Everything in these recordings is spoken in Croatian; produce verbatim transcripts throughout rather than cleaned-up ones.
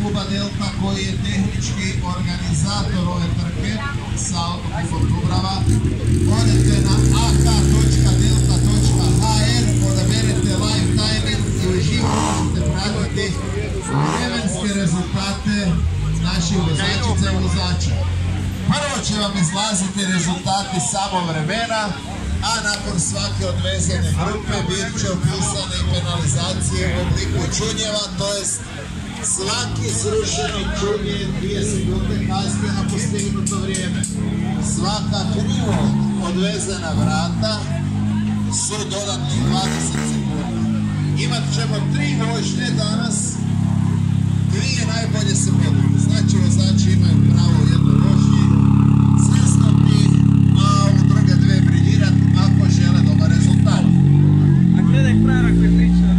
Autokluba Delta koji je tehnički organizator ove trke sa Autoklubom Dubrava. Odete na a k točka delta točka h r, odaberete live timing i uživo možete pratiti vremenske rezultate naših vozačica i vozača. Prvo će vam izlaziti rezultati samo vremena, a nakon svake odvezene grupe bit će upisane i penalizacije u obliku čunjeva, to jest svaki srušeni čunje dvije sekunde kasnije na postignuto vrijeme. Svaka krivo odvezena vrata su dodatnih dvadeset sekundi. Imat ćemo tri vožnje danas, dvije najbolje se boditi. Znači vozači imaju pravo u jednoj vožnji svrstati, a u druge dve briljirati ako žele dobar rezultat. A gledaj Frara koji priča.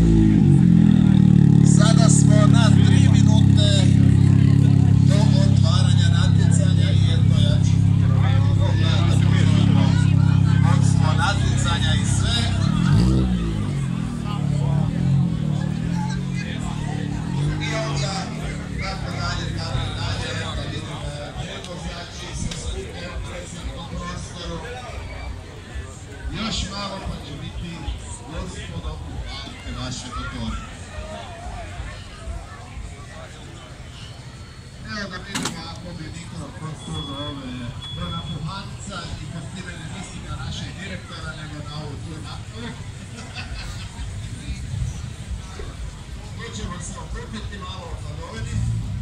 Sada smo na tri minute do otvaranja natjecanja i eto ja ću od smo natjecanja i sve. I onda tako dalje, tako dalje, da vidim vozači se skupe u presretnom prostoru. Još malo pa će biti gospodo upalite vaše motore. Evo da vidimo ako bi Nikola prostor do ove do napuhanca i kad time ne mislim na našeg direktora nego na ovu tu naporu. Mi ćemo se okrupiti malo o hladovini.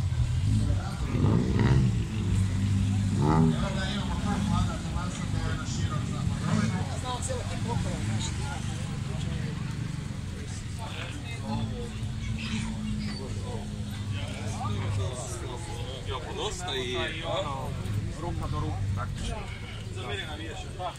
Evo da imamo pol hlada, taman sam dovoljno širok za hladovinu. Znao cijelo ti pokora, znaš, Dosta i ono, ruka do ruke praktično. Za mene navijaš, pa?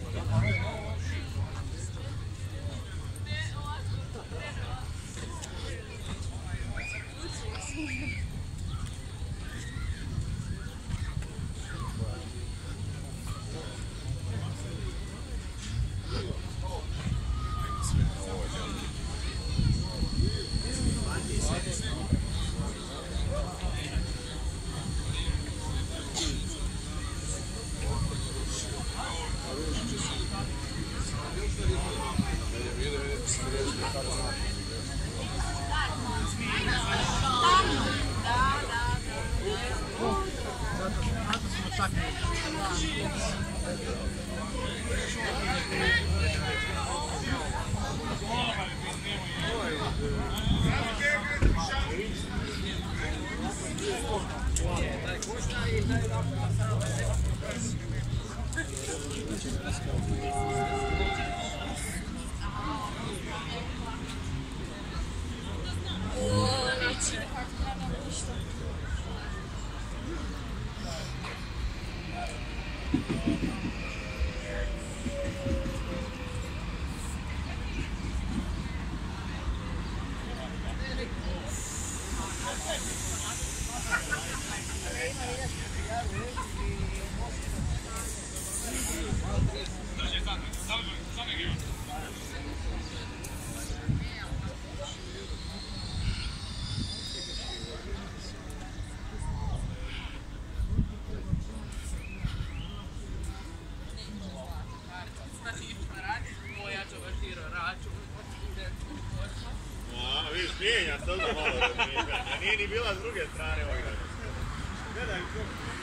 Mijenja se onda malo da nije, nije ni bila s druge strane ovog dana. Gledaj kako.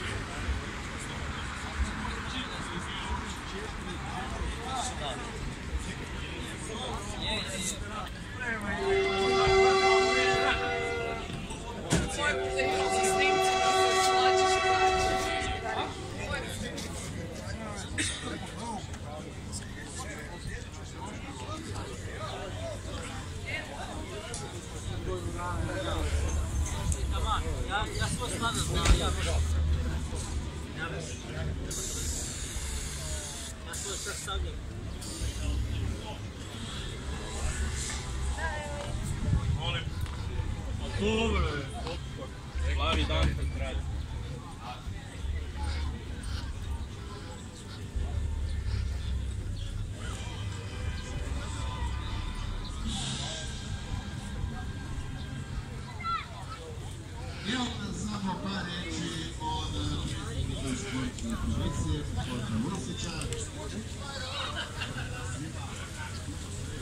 Ja svoj stavljam, ja svoj sve stavljam. Molim. Dobro je. Glavi dan kad radi. Evo samo par riječi od predsjednika sportske komisije, gospodina Mursića.